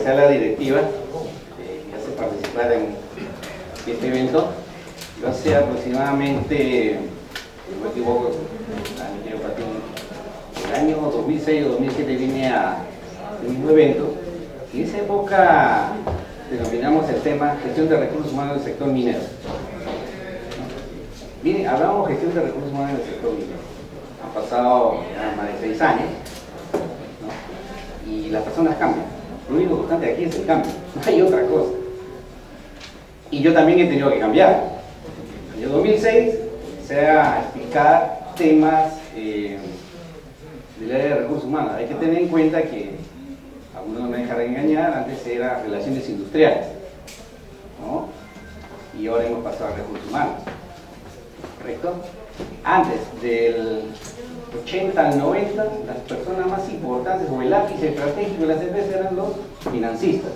agradecer a la directiva que hace participar en este evento. Yo hace aproximadamente, si no me equivoco, el año 2006 o 2007 vine a el mismo evento, y en esa época denominamos el tema gestión de recursos humanos del sector minero. Miren, hablamos de gestión de recursos humanos del sector minero. Han pasado ya más de 6 años, ¿no? Y las personas cambian. Lo único constante aquí es el cambio, no hay otra cosa. Y yo también he tenido que cambiar. En el 2006 empecé a explicar temas del área de recursos humanos. Hay que tener en cuenta que, algunos no me dejarán engañar, antes era relaciones industriales, ¿no? Y ahora hemos pasado a recursos humanos, ¿correcto? Antes del 80 al 90, las personas más importantes o el ápice estratégico de las empresas eran los financistas.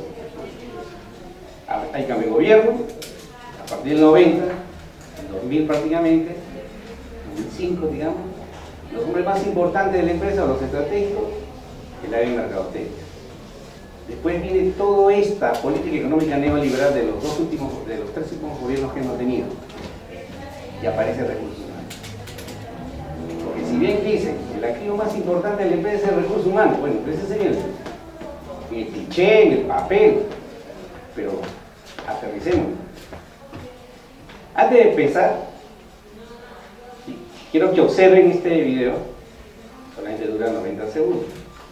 Hay cambio de gobierno, a partir del 90, el 2000 prácticamente, 2005 digamos, los hombres más importantes de la empresa, los estratégicos, el área de mercadotecnia. Después viene toda esta política económica neoliberal de los 3 últimos gobiernos que hemos tenido, y aparece recursos humanos. Porque si bien dicen que el activo más importante de la empresa es el recurso humano, bueno, pues ese es en el cliché, en el papel, pero aterricemos. Antes de empezar, quiero que observen este video, solamente dura 90 segundos.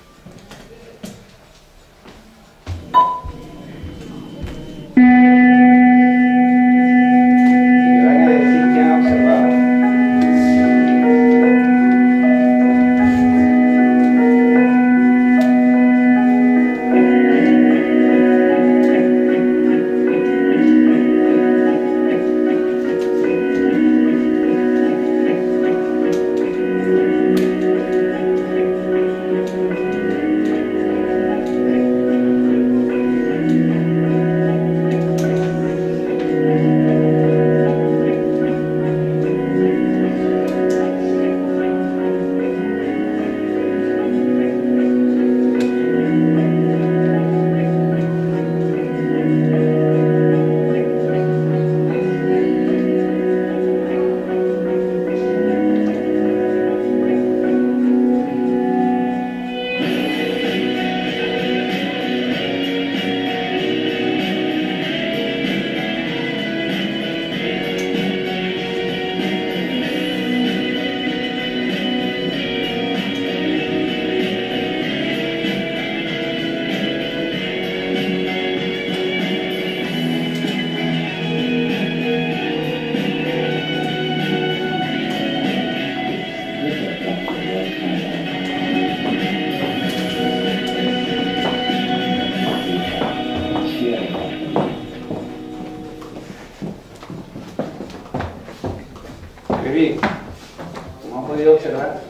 Bien, como han podido observar,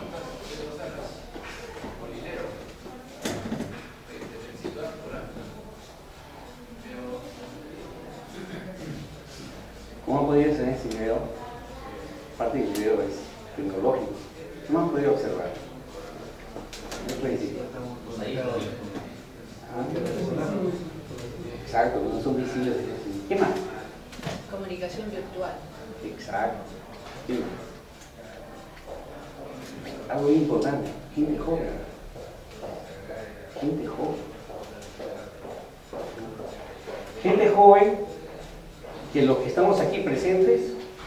en ese video, parte del video es tecnológico, como han podido observar. Exacto, no son visibles. ¿Qué más? Comunicación virtual. Exacto. Sí. Algo muy importante, gente joven. Gente joven. Gente joven que los que estamos aquí presentes,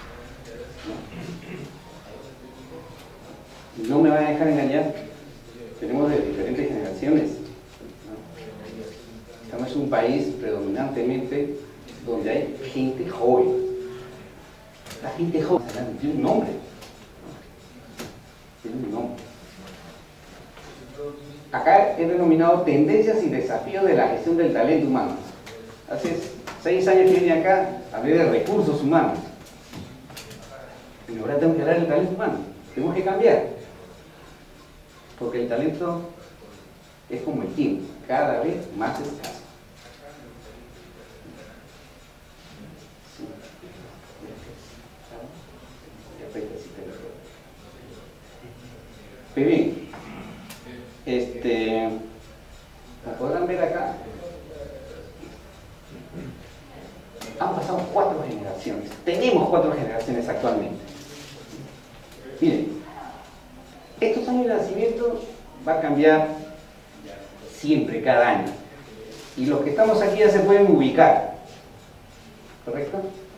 no me van a dejar engañar, tenemos de diferentes generaciones, ¿no? Estamos en un país predominantemente donde hay gente joven. La gente joven tiene un nombre. Tiene un nombre. Acá he denominado tendencias y desafíos de la gestión del talento humano. Hace 6 años que vine acá, hablé de recursos humanos. Y ahora tengo que hablar del talento humano. Tenemos que cambiar. Porque el talento es como el tiempo, cada vez más escaso. Muy bien, como podrán ver acá, Han pasado 4 generaciones. Tenemos 4 generaciones actualmente. Miren, estos años de nacimiento va a cambiar siempre, cada año. Y los que estamos aquí ya se pueden ubicar. ¿Correcto?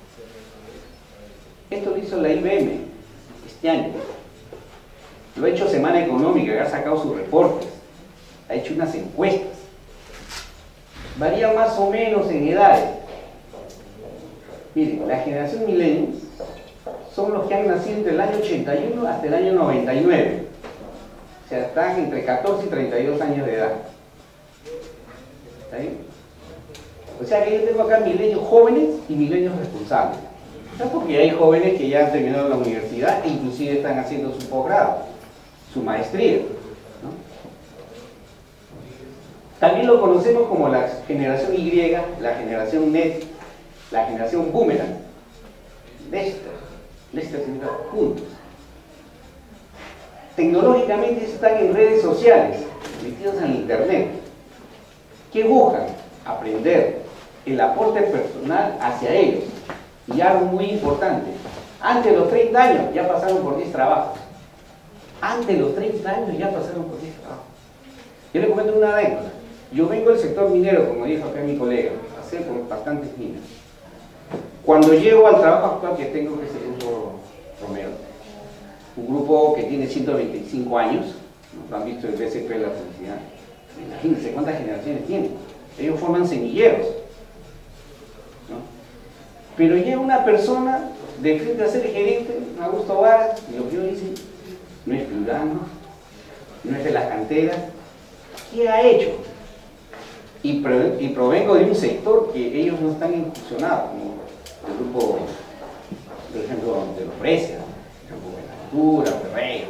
Esto lo hizo la IBM este año. Lo ha hecho Semana Económica, que ha sacado sus reportes. Ha hecho unas encuestas. Varía más o menos en edades. Miren, la generación millennials son los que han nacido entre el año 81 hasta el año 99. O sea, están entre 14 y 32 años de edad. ¿Está bien? O sea que yo tengo acá milenios jóvenes y milenios responsables. ¿No? Porque hay jóvenes que ya han terminado la universidad e inclusive están haciendo su posgrado, su maestría, ¿no? También lo conocemos como la generación Y, la generación NET, la generación Boomerang. Lester significa juntos. Tecnológicamente están en redes sociales, metidos en internet. ¿Qué buscan? Aprender, el aporte personal hacia ellos. Y algo muy importante, antes de los 30 años ya pasaron por 10 trabajos. Antes de los 30 años ya pasaron por 10 trabajos. Yo le comento una anécdota. Yo vengo del sector minero, como dijo acá mi colega, pasé por bastantes minas. Cuando llego al trabajo actual que tengo, que es el Grupo Romero, un grupo que tiene 125 años, ¿no? Han visto el BCP de la felicidad. Imagínense cuántas generaciones tienen. Ellos forman semilleros, ¿no? Pero llega una persona de frente a ser gerente, Augusto Varas, y lo que yo dice, no es plurano, no es de las canteras. ¿Qué ha hecho? Y provengo de un sector que ellos no están incursionados, como el grupo, por ejemplo, de los Precios, el grupo de la Cultura, Ferreiro.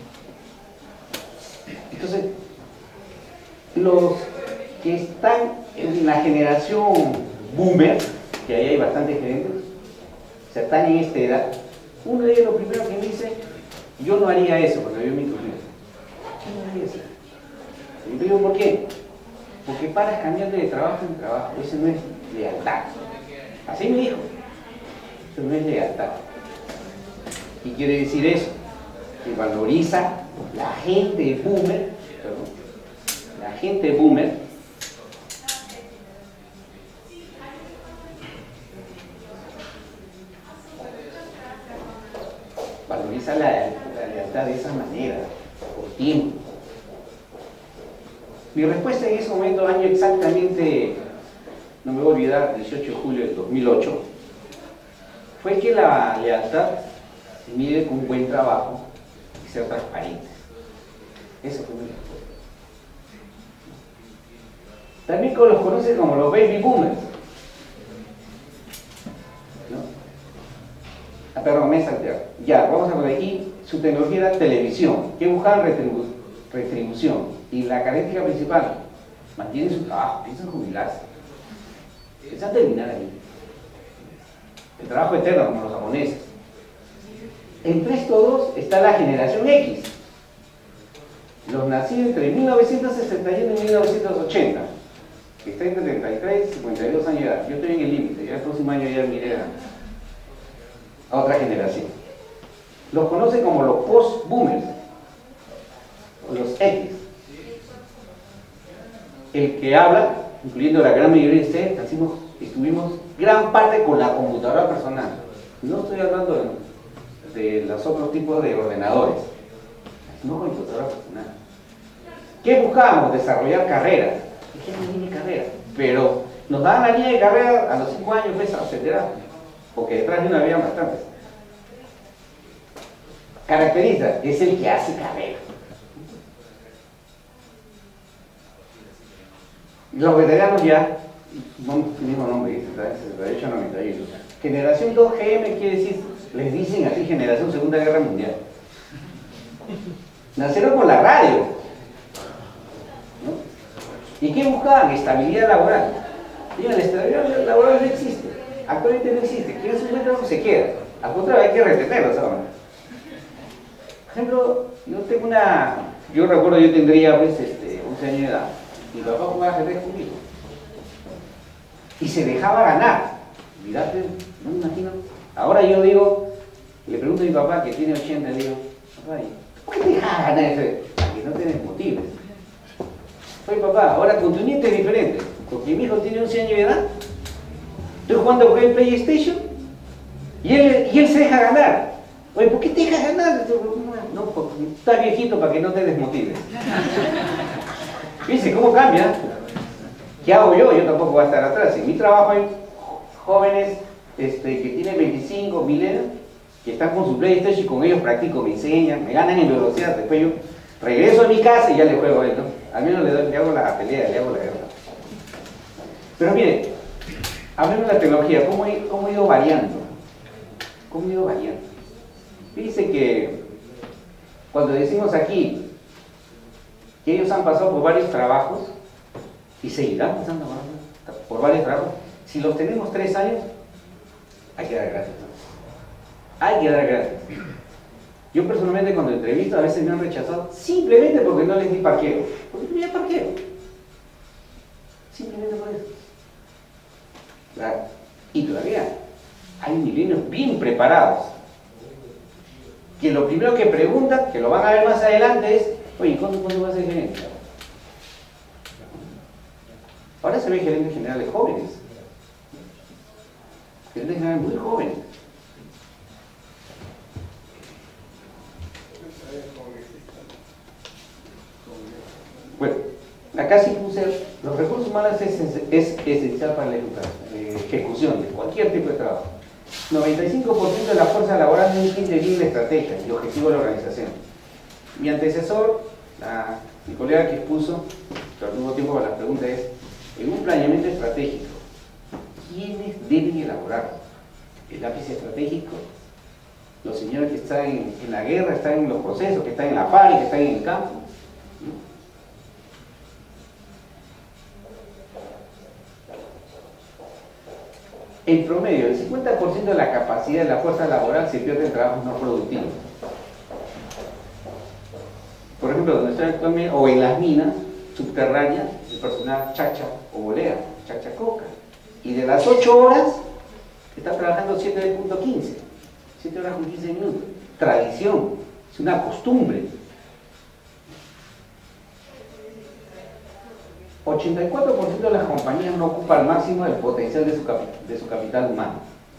Entonces, los que están en la generación boomer, que ahí hay bastantes gerentes, o sea, están en esta edad, uno de ellos lo primero que me dice, yo no haría eso cuando yo me incluyo. ¿Qué no haría eso? Y yo digo, ¿por qué? Porque paras cambiando de trabajo en trabajo, eso no es lealtad. Así me dijo, eso no es lealtad. ¿Y quiere decir eso? Que valoriza la gente boomer, perdón, la gente boomer, valoriza la lealtad de esa manera, por tiempo. Mi respuesta en ese momento, año exactamente, no me voy a olvidar, 18 de julio del 2008, fue que la lealtad se mide con un buen trabajo y ser transparentes. Esa fue mi respuesta. También los conocen como los baby boomers, ¿no? Perdón, me salté. Ya, vamos a poner aquí, su tecnología era televisión. ¿Qué buscaban? Retribución. Y la característica principal, mantienen su trabajo, piensan jubilarse, piensan terminar ahí. El trabajo eterno, como los japoneses. Entre estos dos está la generación X, los nacidos entre 1961 y 1980, que está entre 33 y 52 años de edad. Yo estoy en el límite, ya el próximo año ya miré a otra generación. Los conocen como los post-boomers, o los X. El que habla, incluyendo la gran mayoría de ustedes, estuvimos gran parte con la computadora personal. No estoy hablando de los otros tipos de ordenadores, no con computadora personal. ¿Qué buscábamos? Desarrollar carreras. ¿Qué es la línea de carrera? Pero nos daban la línea de carrera a los 5 años, pues, acelerado, porque detrás de una había bastantes. Caracteriza, es el que hace carrera. Los veteranos ya, mismo nombre, 78-91. Generación 2GM quiere decir, les dicen así, generación Segunda Guerra Mundial. Nacieron con la radio, ¿no? ¿Y qué buscaban? Estabilidad laboral. Digan, la estabilidad laboral no existe. Actualmente no existe. Quien se encuentra no se queda. Al contrario, hay que retenerlos ahora. Por ejemplo, yo recuerdo, yo tendría pues 11 años de edad. Mi papá jugaba ajedrez conmigo y se dejaba ganar. Mirate, no me imagino. Ahora yo digo, le pregunto a mi papá que tiene 80, le digo, papá, ¿por qué te dejas ganar ese? Para que no tienes motivos. Oye papá, ahora con tu nieto es diferente, porque mi hijo tiene 11 años de edad, estoy jugando con el PlayStation y él se deja ganar. Oye, ¿por qué te dejas ganar? No, porque estás viejito para que no te desmotives. Fíjense cómo cambia. ¿Qué hago yo? Yo tampoco voy a estar atrás. En mi trabajo hay jóvenes que tienen 25, milenios, que están con su PlayStation y con ellos practico, me enseñan, me ganan en velocidad. Después yo regreso a mi casa y ya le juego a él, ¿no? Al menos le hago la pelea, le hago la guerra. Pero mire, hablemos de la tecnología, ¿cómo ha ido variando? ¿Cómo ha ido variando? Fíjense que cuando decimos aquí que ellos han pasado por varios trabajos y seguirán pasando por varios trabajos, si los tenemos 3 años, hay que dar gracias, ¿no? Hay que dar gracias. Yo personalmente cuando entrevisto a veces me han rechazado simplemente porque no les di parqueo. Porque no había parqueo. Simplemente por eso. Claro. Y todavía hay milenios bien preparados que lo primero que preguntan, que lo van a ver más adelante, es: oye, ¿cuándo vas a ser gerente? Ahora se ven gerentes generales jóvenes. Gerentes generales muy jóvenes. Bueno, acá sí puse, los recursos humanos es esencial para la ejecución de cualquier tipo de trabajo. 95% de la fuerza laboral no entiende bien la estrategia y objetivo de la organización. Mi antecesor, mi colega que expuso, pero al mismo tiempo para la pregunta es: en un planeamiento estratégico, ¿quiénes deben elaborar el lápiz estratégico? Los señores que están en la guerra, están en los procesos, que están en la fábrica, que están en el campo. En promedio, el 50% de la capacidad de la fuerza laboral se pierde en trabajos no productivos. Por ejemplo, donde estoy actualmente, o en las minas subterráneas, el personal chacha o bolea, chacha coca. Y de las 8 horas, está trabajando 7.15, 7 horas con 15 minutos. Tradición, es una costumbre. 84% de las compañías no ocupan al máximo el potencial de su capital humano.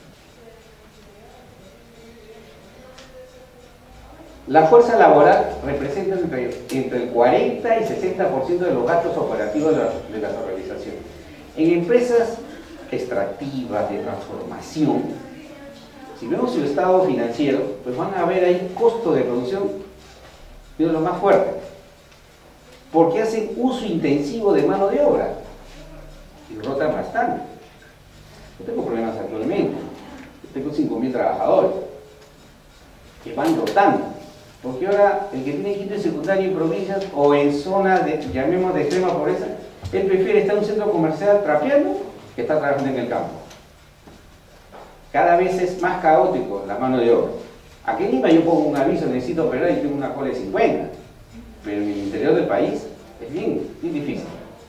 La fuerza laboral representa entre el 40 y 60% de los gastos operativos de las organizaciones. En empresas extractivas, de transformación, si vemos su estado financiero, pues van a ver ahí costo de producción de lo más fuerte, porque hacen uso intensivo de mano de obra y rotan bastante. Yo tengo problemas actualmente, yo tengo 5.000 trabajadores que van rotando, porque ahora el que tiene quinto y secundario en provincias o en zonas llamemos de extrema pobreza, él prefiere estar en un centro comercial trapeando que estar trabajando en el campo. Cada vez es más caótico la mano de obra. Aquí en Lima yo pongo un aviso, necesito operar y tengo una cola de 50. Pero en el interior del país es bien difícil.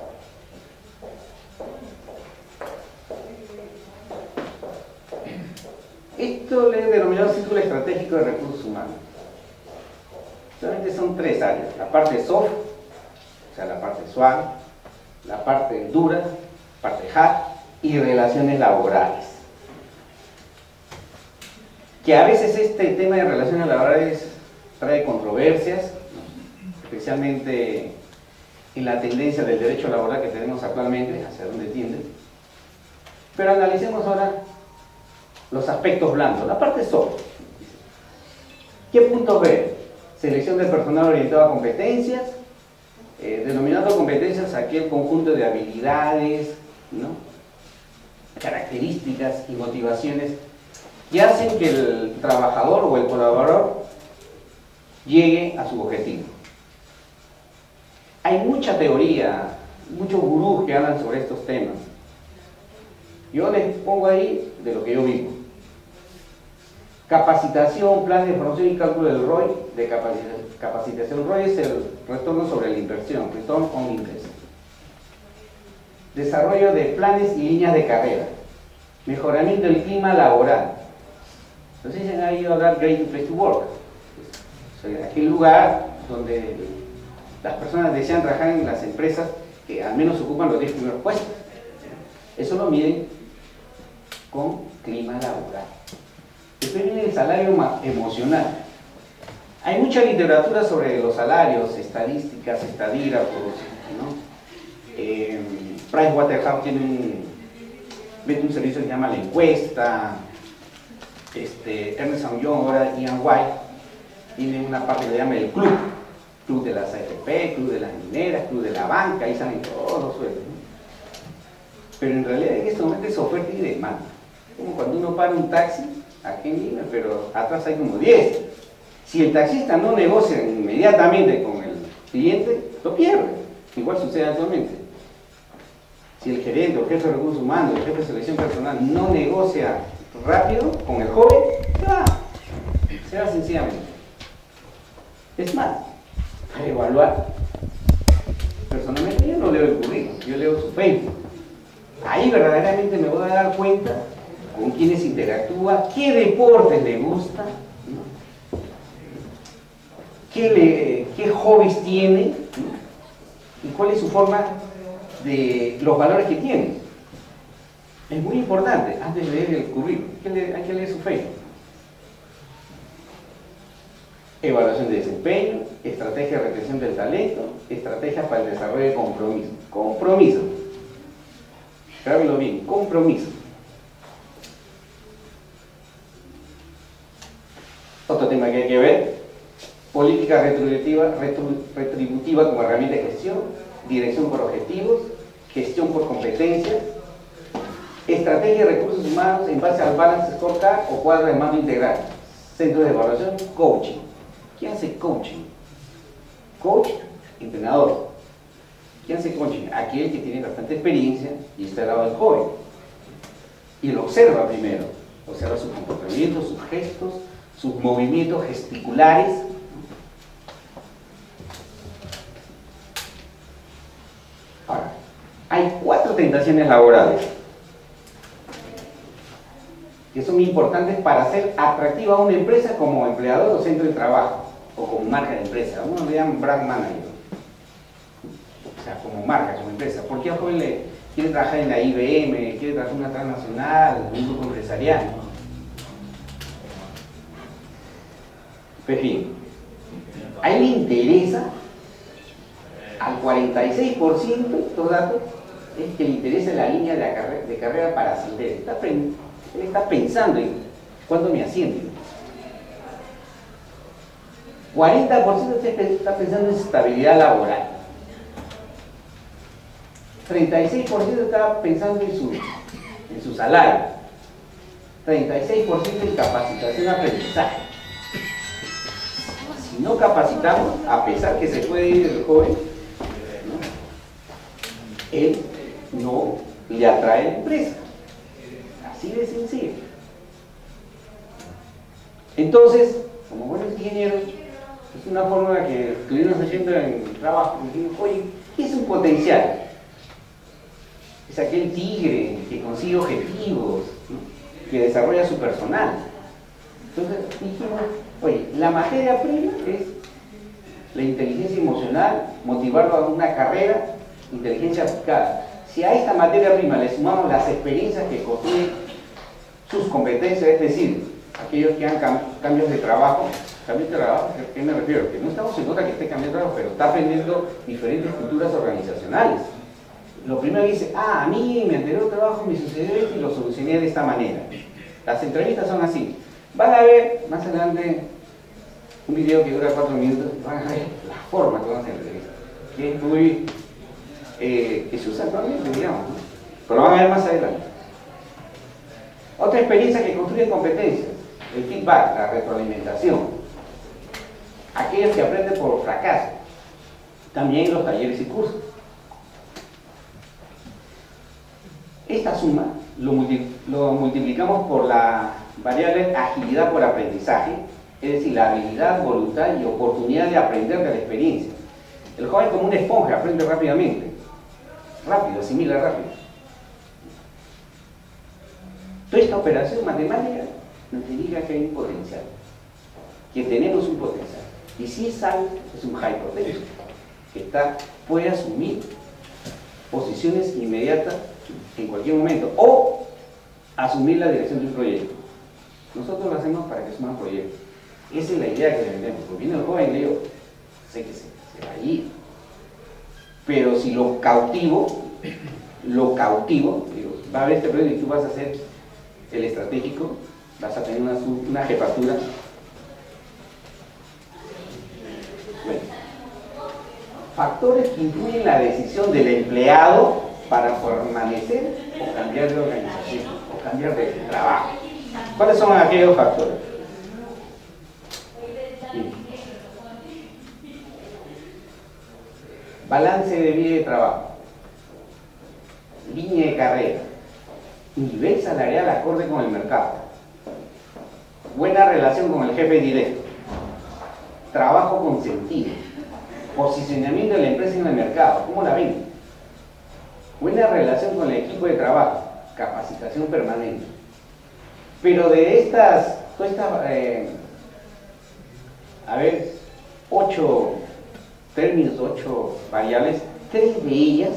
Esto le he denominado círculo estratégico de recursos humanos. Solamente son 3 áreas: la parte soft, o sea, la parte suave, la parte dura, parte hard, y relaciones laborales. Que a veces este tema de relaciones laborales trae controversias, especialmente en la tendencia del derecho laboral que tenemos actualmente, hacia dónde tiende. Pero analicemos ahora los aspectos blandos, la parte soft. ¿Qué puntos ver? Selección del personal orientado a competencias, denominando competencias aquel conjunto de habilidades, ¿no?, características y motivaciones que hacen que el trabajador o el colaborador llegue a su objetivo. Hay mucha teoría, muchos gurús que hablan sobre estos temas. Yo les pongo ahí de lo que yo vivo. Capacitación, plan de formación y cálculo del ROI, de capacitación. ROI es el retorno sobre la inversión, Return on Investment. Desarrollo de planes y líneas de carrera. Mejoramiento del clima laboral. Entonces han ido a hablar Great Place to Work. O sea, aquel lugar donde las personas desean trabajar en las empresas que al menos ocupan los 10 primeros puestos. Eso lo miden con clima laboral. Después viene el salario emocional. Hay mucha literatura sobre los salarios, estadísticas, estadígrafos, ¿no? Pricewaterhouse vende un servicio que se llama La Encuesta. Ernst & Young, ahora Ian White, tiene una parte que se llama el club de las AFP, club de las mineras, club de la banca, ahí salen todos los sueldos, ¿no? Pero en realidad en este momento es oferta y demanda. Como cuando uno para un taxi aquí en Lima, pero atrás hay como 10. Si el taxista no negocia inmediatamente con el cliente, lo pierde. Igual sucede actualmente. Si el gerente o el jefe de recursos humanos, el jefe de selección personal no negocia rápido con el joven, se va sencillamente. Es más, para evaluar, personalmente yo no leo el currículum, yo leo su Facebook. Ahí verdaderamente me voy a dar cuenta con quiénes interactúa, qué deportes le gusta, ¿no? qué hobbies tiene, ¿no? Y cuál es su forma de los valores que tiene. Es muy importante, antes de leer el currículum, hay que leer su Facebook. Evaluación de desempeño, estrategia de retención del talento, estrategias para el desarrollo de compromiso. Compromiso. Grábenlo bien, compromiso. Otro tema que hay que ver, política retributiva como herramienta de gestión, dirección por objetivos, gestión por competencias, estrategia de recursos humanos en base al Balance Scorecard o cuadro de mando integral, centro de evaluación, coaching. ¿Quién hace coaching? Coach, entrenador. ¿Quién hace coaching? Aquel que tiene bastante experiencia y está al lado del joven. Y lo observa primero. Observa sus comportamientos, sus gestos, sus movimientos gesticulares. Ahora, hay 4 tentaciones laborales que son muy importantes para hacer atractiva a una empresa como empleador o centro de trabajo, o como marca de empresa. Uno le llaman brand manager, o sea, como marca, como empresa. ¿Por qué a joven le quiere trabajar en la IBM, quiere trabajar en una transnacional, en un grupo empresarial? Pues bien, a él le interesa, al 46%, estos datos, es que le interesa la línea de carrera para ascender. Él está pensando en cuándo me ascienden. 40% está pensando en estabilidad laboral. 36% está pensando en su salario. 36% en capacitación y aprendizaje. Si no capacitamos, a pesar que se puede ir el joven, ¿no? Él no le atrae a la empresa. Así de sencillo. Entonces, como buenos ingenieros, es una fórmula que estuvimos haciendo en trabajo. Dijimos, oye, ¿qué es un potencial? Es aquel tigre que consigue objetivos, ¿no? Que desarrolla su personal. Entonces dijimos, oye, la materia prima es la inteligencia emocional, motivarlo a una carrera, inteligencia aplicada. Si a esta materia prima le sumamos las experiencias que construyen sus competencias, es decir, aquellos que han cambios de trabajo, ¿a qué me refiero? Que no estamos en contra que esté cambiando de trabajo, pero está aprendiendo diferentes culturas organizacionales. Lo primero que dice, a mí en mi anterior trabajo me sucedió esto y lo solucioné de esta manera. Las entrevistas son así. Van a ver más adelante un video que dura 4 minutos, van a ver la forma que van a hacer la entrevista, que es muy, que se usa actualmente, digamos, ¿no? Pero van a ver más adelante. Otra experiencia que construye competencias, el feedback, la retroalimentación. Aquellos que aprenden por fracaso, también los talleres y cursos. Esta suma lo multiplicamos por la variable agilidad por aprendizaje, es decir, la habilidad, voluntad y oportunidad de aprender de la experiencia. El joven como una esponja aprende rápidamente, rápido, asimila rápido. Toda esta operación matemática nos indica que hay un potencial, que tenemos un potencial. Y si es alto, es un high potential, que puede asumir posiciones inmediatas en cualquier momento, o asumir la dirección de un proyecto. Nosotros lo hacemos para que asuma proyectos. Esa es la idea que le vendemos. Porque viene el joven y le digo, sé que se va a ir. Pero si lo cautivo, digo, va a haber este proyecto y tú vas a ser el estratégico, vas a tener una jefatura. Bueno, factores que influyen en la decisión del empleado para permanecer o cambiar de organización o cambiar de trabajo. ¿Cuáles son aquellos factores? Balance de vida y trabajo, línea de carrera, nivel salarial acorde con el mercado, buena relación con el jefe directo, trabajo con sentido, posicionamiento de la empresa en el mercado, ¿cómo la ven? Buena relación con el equipo de trabajo, capacitación permanente. Pero de estas, 8 términos, 8 variables, 3 de ellas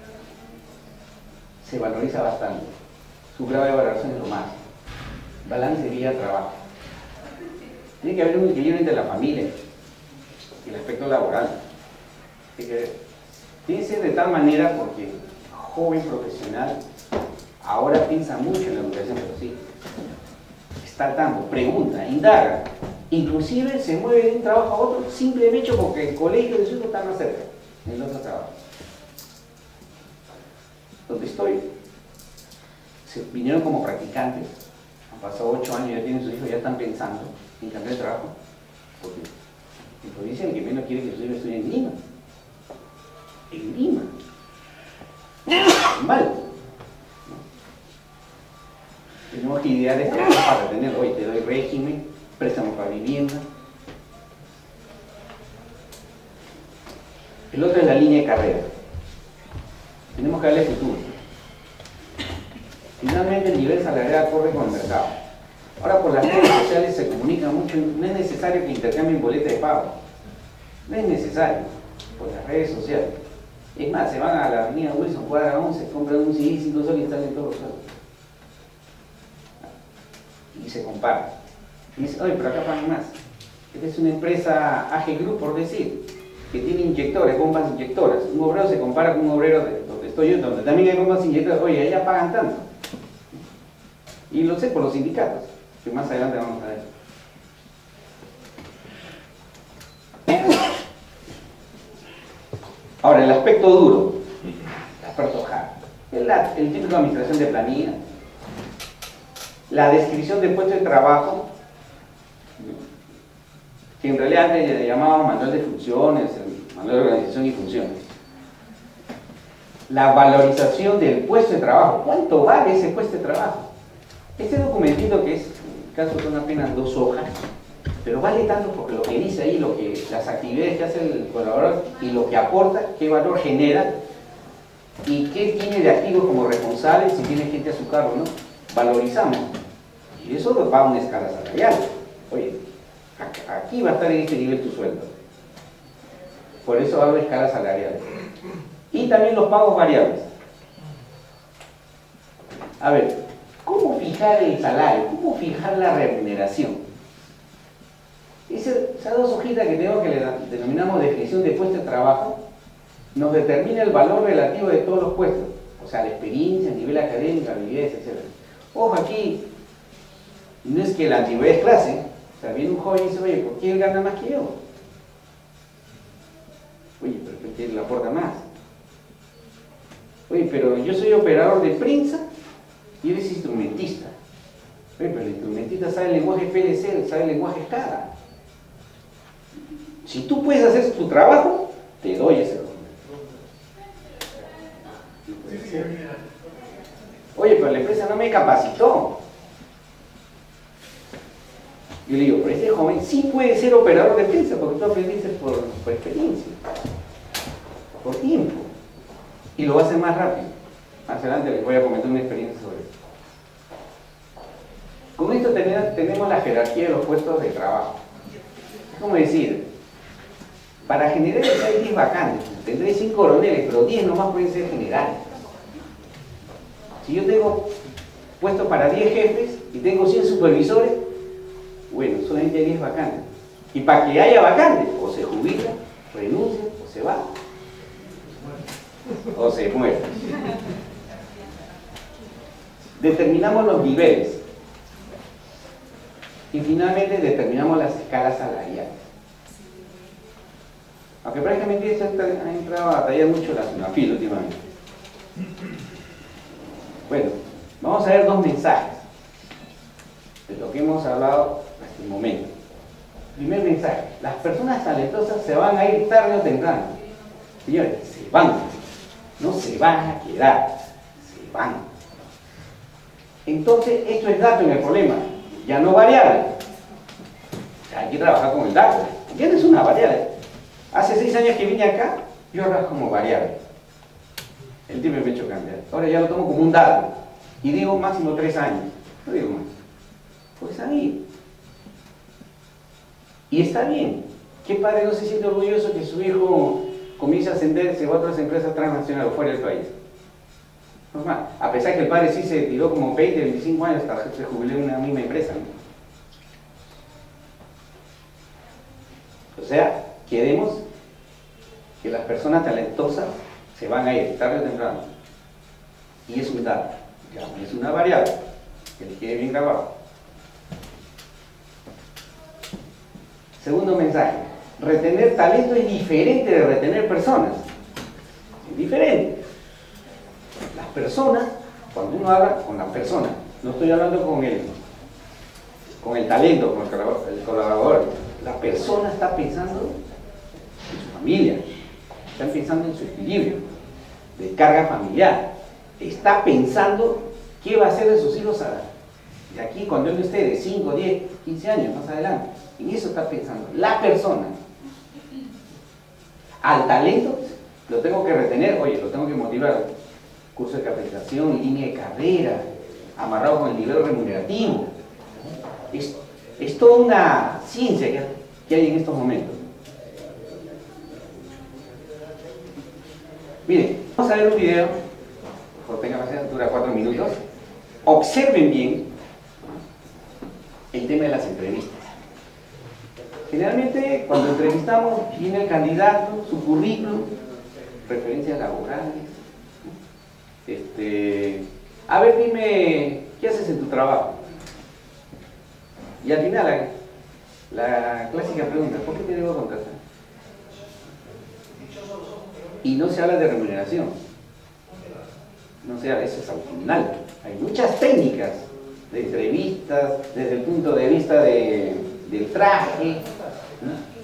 se valoriza bastante. Su grado de valoración es lo más. Balance vida-trabajo. Tiene que haber un equilibrio entre la familia y el aspecto laboral. Tiene que ser de tal manera porque el joven profesional ahora piensa mucho en la educación, pero sí, está al tanto, pregunta, indaga. Inclusive se mueve de un trabajo a otro simplemente porque el colegio de su hijo está más cerca, en el otro trabajo. Donde estoy, se vinieron como practicantes, han pasado 8 años, ya tienen sus hijos, ya están pensando en cambiar de trabajo, porque en provincia el que menos quiere que sus hijos estudien en Lima. En Lima. Mal. Tenemos que idear esto para tener, hoy te doy régimen, préstamos para vivienda. El otro es la línea de carrera. Tenemos que darle futuro. Finalmente el nivel salarial corre con el mercado. Ahora por las redes sociales se comunica mucho, no es necesario que intercambien boleta de pago. No es necesario, por las redes sociales. Es más, se van a la avenida Wilson, cuadra 11, compran un CD, 5 soles y salen todos los sueldos. Y se comparan. Y dice, oye, pero acá pagan más. Esta es una empresa AG Group, por decir, que tiene inyectores, bombas inyectoras. Un obrero se compara con un obrero de donde estoy yo, donde también hay bombas inyectoras. Oye, allá pagan tanto. Y lo sé por los sindicatos, que más adelante vamos a ver. Ahora, el aspecto duro, el aspecto hard, el típico de administración de planilla, la descripción del puesto de trabajo, que en realidad antes le llamaban manual de funciones, el manual de organización y funciones. La valorización del puesto de trabajo, ¿cuánto vale ese puesto de trabajo? Este documentito, que es, en caso son apenas 2 hojas, pero vale tanto porque lo que dice ahí, las actividades que hace el colaborador y lo que aporta, qué valor genera y qué tiene de activo como responsable si tiene gente a su cargo, ¿no? Valorizamos. Y eso va a una escala salarial. Oye, aquí va a estar en este nivel tu sueldo. Por eso va a haber escalas salariales. Y también los pagos variables. A ver, ¿cómo fijar el salario? ¿Cómo fijar la remuneración? Esas 2 hojitas que tengo, que le denominamos definición de puesto de trabajo, nos determina el valor relativo de todos los puestos, o sea, la experiencia, el nivel académico, habilidades, etc. Ojo, aquí no es que la antigüedad es clase, o sea, viene un joven y dice, oye, ¿por qué él gana más que yo? Oye, pero ¿por qué él aporta más? Oye, pero yo soy operador de prensa y él es instrumentista. Oye, pero el instrumentista sabe el lenguaje PLC, sabe el lenguaje SCADA. Si tú puedes hacer tu trabajo, te doy ese documento. Oye, pero la empresa no me capacitó. Yo le digo, pero este joven sí puede ser operador de prensa porque tú aprendiste por experiencia, por tiempo, y lo va a hacer más rápido. Más adelante les voy a comentar una experiencia sobre eso. Con esto tenemos la jerarquía de los puestos de trabajo. Es como decir, para generales hay 10 vacantes, tendré 5 coroneles, pero 10 nomás pueden ser generales. Si yo tengo puestos para 10 jefes y tengo 100 supervisores, bueno, solamente hay 10 vacantes. Y para que haya vacantes, o se jubila, renuncia, o se va, o se muere. Determinamos los niveles y finalmente determinamos las escalas salariales. Aunque prácticamente esto ha entrado a batallar mucho la SUNAFIL últimamente. Bueno, vamos a ver dos mensajes de lo que hemos hablado hasta el momento. Primer mensaje: las personas talentosas se van a ir tarde o temprano. Señores, se van, no se van a quedar, se van. Entonces, esto es dato en el problema, ya no variable. O sea, hay que trabajar con el dato. Ya no es una variable. Hace 6 años que vine acá, yo ahora como variable. El tiempo me ha hecho cambiar. Ahora ya lo tomo como un dato. Y digo máximo 3 años. No digo más. Pues ahí. Y está bien. ¿Qué padre no se siente orgulloso que su hijo comience a ascender, se va a otras empresas transnacionales o fuera del país? Normal. A pesar que el padre sí se tiró como 20, 25 años hasta se jubiló en una misma empresa, ¿no? O sea, queremos que las personas talentosas se van a ir tarde o temprano. Y es un dato, ya no es una variable, que le quede bien grabado. Segundo mensaje: retener talento es diferente de retener personas. Es diferente. Las personas, cuando uno habla con la persona, no estoy hablando con el talento, con el colaborador. La persona está pensando en su familia, está pensando en su equilibrio de carga familiar, está pensando qué va a hacer de sus hijos de aquí cuando él esté de 5, 10, 15 años más adelante. En eso está pensando la persona. Al talento lo tengo que retener, oye, lo tengo que motivar. Curso de capacitación, línea de carrera, amarrado con el nivel remunerativo. Es toda una ciencia que hay en estos momentos. Miren, vamos a ver un video, por tenga paciencia, dura 4 minutos. Observen bien el tema de las entrevistas. Generalmente, cuando entrevistamos, viene el candidato, su currículum, referencias laborales. A ver, dime, ¿qué haces en tu trabajo? Y al final, la clásica pregunta: ¿por qué te debo contratar? Y no se habla de remuneración. No se habla, eso es al final. Hay muchas técnicas de entrevistas, desde el punto de vista del traje, ¿no?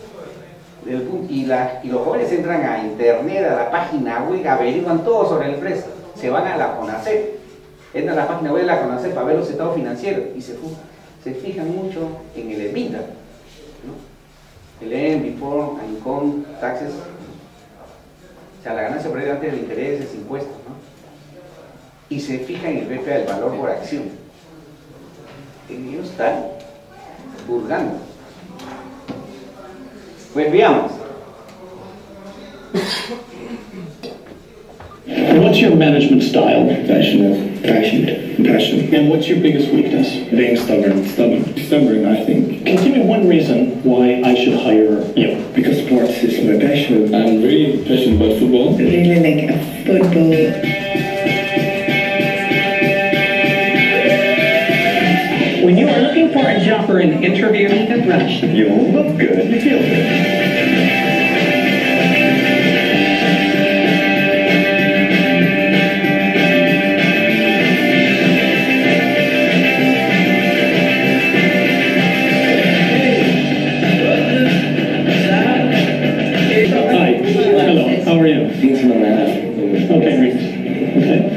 Y los jóvenes entran a internet, a la página web, averiguan todo sobre la empresa. Se van a la CONACYT, entran a la página web de la CONACYT para ver los estados financieros y se fijan mucho en el EBITDA, ¿no? El end, before, income, taxes, o sea, la ganancia por ahí antes de intereses, impuestos, ¿no? Y se fijan en el BPA, el valor por acción. Ellos están hurgando. Pues veamos. What's your management style? Passionate. Passion. And what's your biggest weakness? Being stubborn. Stubborn, I think. Can you give me one reason why I should hire you? Because sports is my passion. I'm really passionate about football. Really like a football. When you are looking for a job or an interview, need a brush. You look good. You feel good. How are you? Things in the Okay, great. Okay.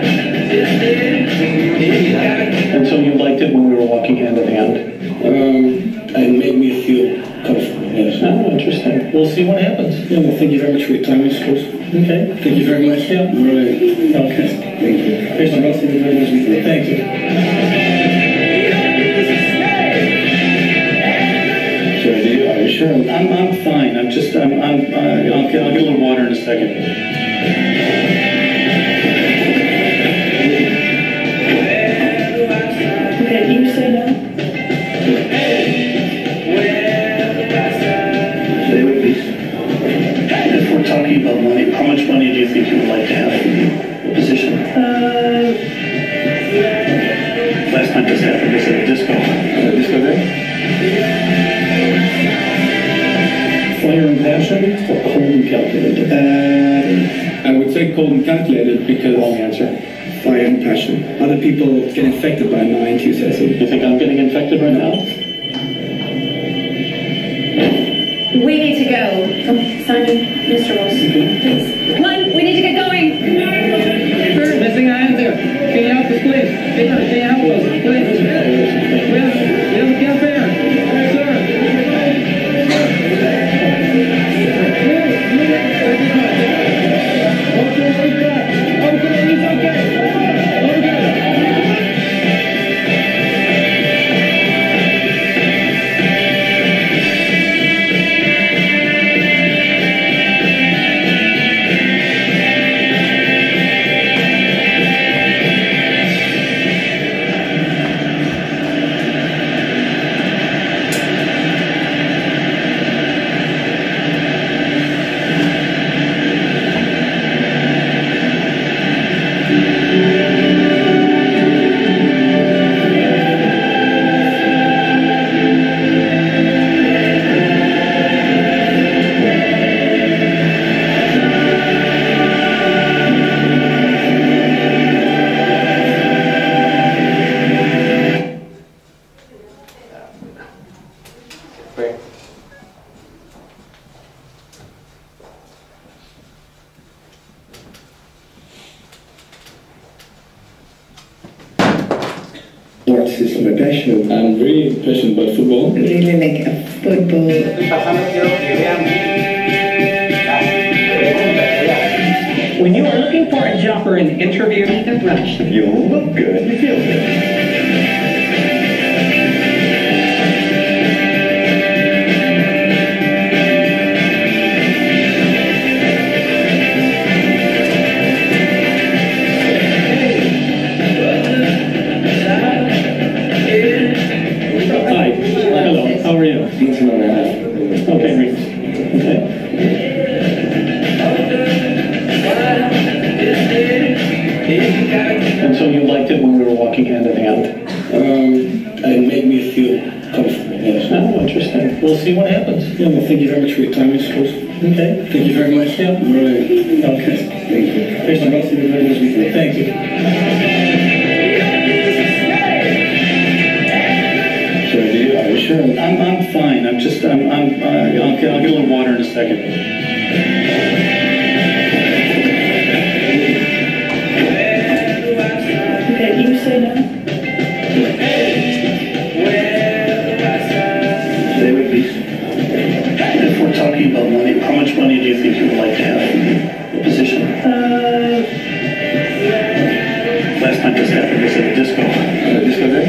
And so you liked it when we were walking hand in hand? Yeah, well, thank you very much for your time, I suppose. Okay. Thank you very much. Yeah. All right. Okay. Thank you. Thank you very much. Thank you. Are you sure? I'm fine. I'll get a little water in a second. Okay, you say no? Stay with please. If we're talking about money, how much money do you think you would like to have in the position? Last time this happened was at a disco. Disco there? Fire and passion or cold and calculated? I would say cold and calculated because Wrong answer. fire and passion. Other people get infected by my enthusiasm. You think I'm getting infected right now? We need to go. Simon, Mr. Ross, please. Come on, we need to get going. Sir, missing iron there. Can you help us, please? Peter, can you help us, please? We have a campaigner. Sir. Sports is my passion. I'm very passionate about football. Really like a football. Estoy pasando, quiero que vean las preguntas que hay. When you are looking for a job or an interview, Make a brush. You'll look good. You feel good. Hi. Hello. How are you? Okay, great. Okay. And so you liked it when we were walking hand in hand? It made me feel comfortable. Yes. Oh, interesting. We'll see what happens. Yeah, well, thank you very much for your time, I suppose. Okay. Thank you very much. Yeah. All right. Okay. Thank you. Thank you very much. Thank you. Are you sure? I'm fine. I'll get a little water in a second. Okay, you say no? Stay with please. If we're talking about money, how much money do you think you would like to have in the position? Last time this happened was at a disco. Disco there?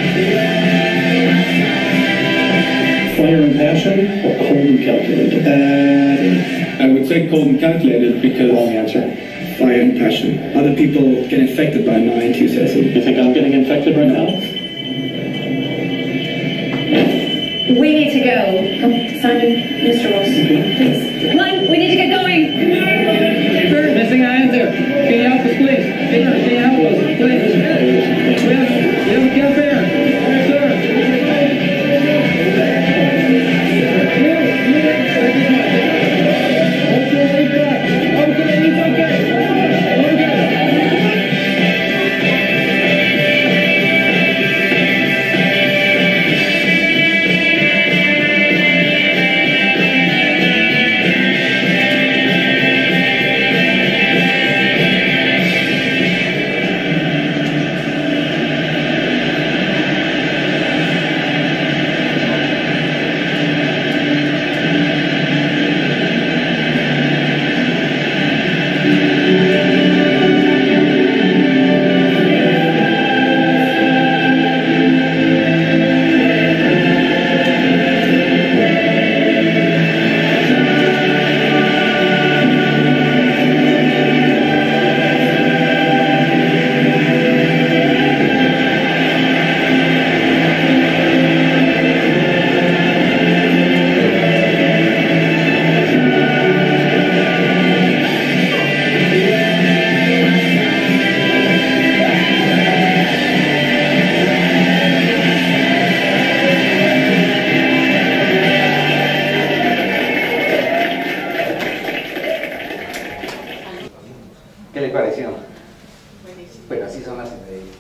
Fire and passion or cold and calculated? I would say cold and calculated because Wrong answer. fire and passion. Other people get infected by my enthusiasm. You think I'm getting infected right now? We need to go. Simon, Mr. Ross, please. Come on, we need to get going. Sir, missing iron there. Can you help us, please? Peter, can you help us, please? We have a campaigner. Sir. ¿Qué le pareció? Buenísimo. Bueno, así son las entrevistas.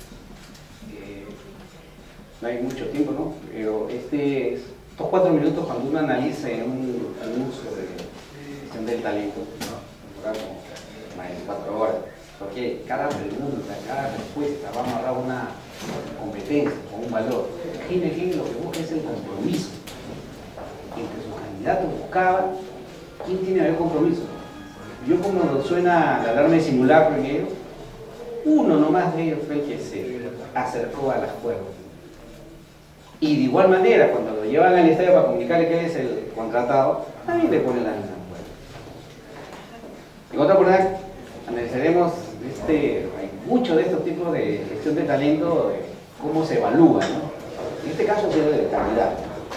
No hay mucho tiempo, ¿no? Pero estos 4 minutos, cuando uno analiza en un uso de gestión del talento, ¿no? Como más de 4 horas, porque cada pregunta, cada respuesta va a amarrar una competencia o un valor. GNG lo que busca es el compromiso. Entre sus candidatos buscaba quién tiene mayor compromiso. Yo, como suena la alarma de simulacro en ellos, uno nomás de ellos fue el que se acercó a las cuerdas. Y de igual manera, cuando lo llevan al estadio para comunicarle que él es el contratado, también le ponen las mismas cuerdas. En otra oportunidad, analizaremos hay mucho de estos tipos de gestión de talento, de cómo se evalúa, ¿no? En este caso, se de calidad.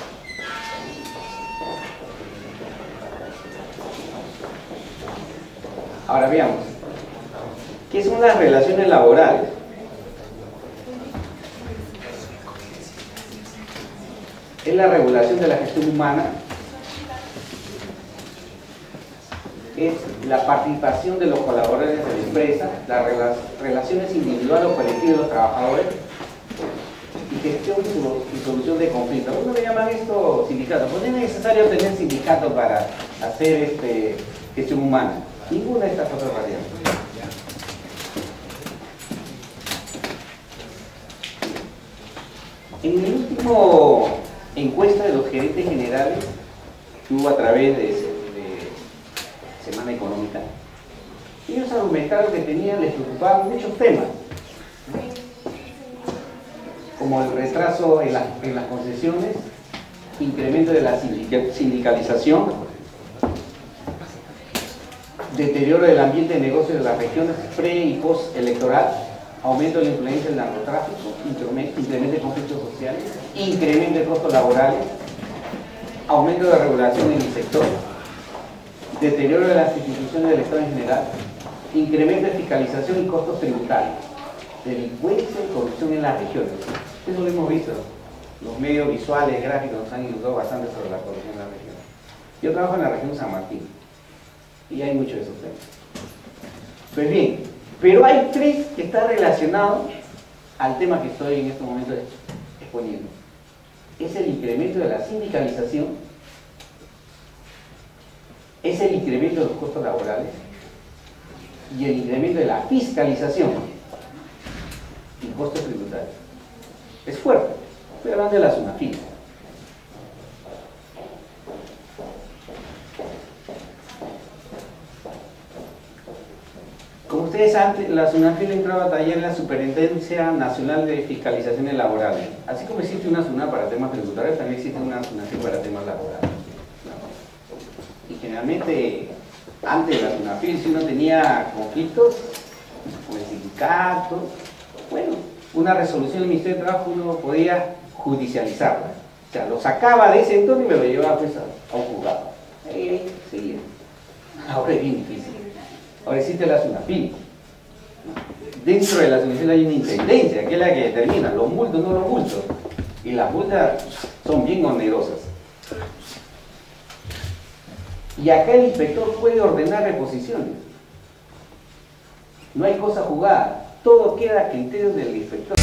Ahora veamos, ¿qué son las relaciones laborales? Es la regulación de la gestión humana, es la participación de los colaboradores de la empresa, las relaciones individuales o colectivas de los trabajadores, y gestión y solución de conflictos. ¿Cómo le llaman esto sindicatos? Pues no es necesario tener sindicato para hacer gestión humana. Ninguna de estas otras variables. En el último encuesta de los gerentes generales que hubo a través de Semana Económica, ellos argumentaron que les preocupaban muchos temas, como el retraso en las concesiones, incremento de la sindicalización, deterioro del ambiente de negocios de las regiones pre y post electoral, aumento de la influencia del narcotráfico, incremento de conflictos sociales, incremento de costos laborales, aumento de regulación en el sector, deterioro de las instituciones del Estado en general, incremento de fiscalización y costos tributarios, delincuencia y corrupción en las regiones. Eso lo hemos visto. Los medios visuales, gráficos nos han ilustrado bastante sobre la corrupción en la región. Yo trabajo en la región San Martín y hay muchos de esos temas. Pues bien, pero hay 3 que están relacionados al tema que estoy en este momento exponiendo. Es el incremento de la sindicalización, es el incremento de los costos laborales y el incremento de la fiscalización y costos tributarios. Es fuerte. Estoy hablando de la SUNAFIL. Como ustedes saben, la SUNAFIL entraba a taller en la Superintendencia Nacional de Fiscalizaciones Laborales. Así como existe una SUNA para temas tributarios, también existe una SUNAFIL para temas laborales, ¿no? Y generalmente, antes de la SUNAFIL, si uno tenía conflictos con el sindicato, bueno, una resolución del Ministerio de Trabajo uno podía judicializarla. O sea, lo sacaba de ese entorno y me lo llevaba pues a un juzgado. Ahí seguía. Ahora es bien difícil. Ahora existe la SUNAFIL. Dentro de la SUNAFIL hay una intendencia, que es la que determina los multos, no los multos. Y las multas son bien onerosas. Y acá el inspector puede ordenar reposiciones. No hay cosa jugada. Todo queda a criterio del inspector.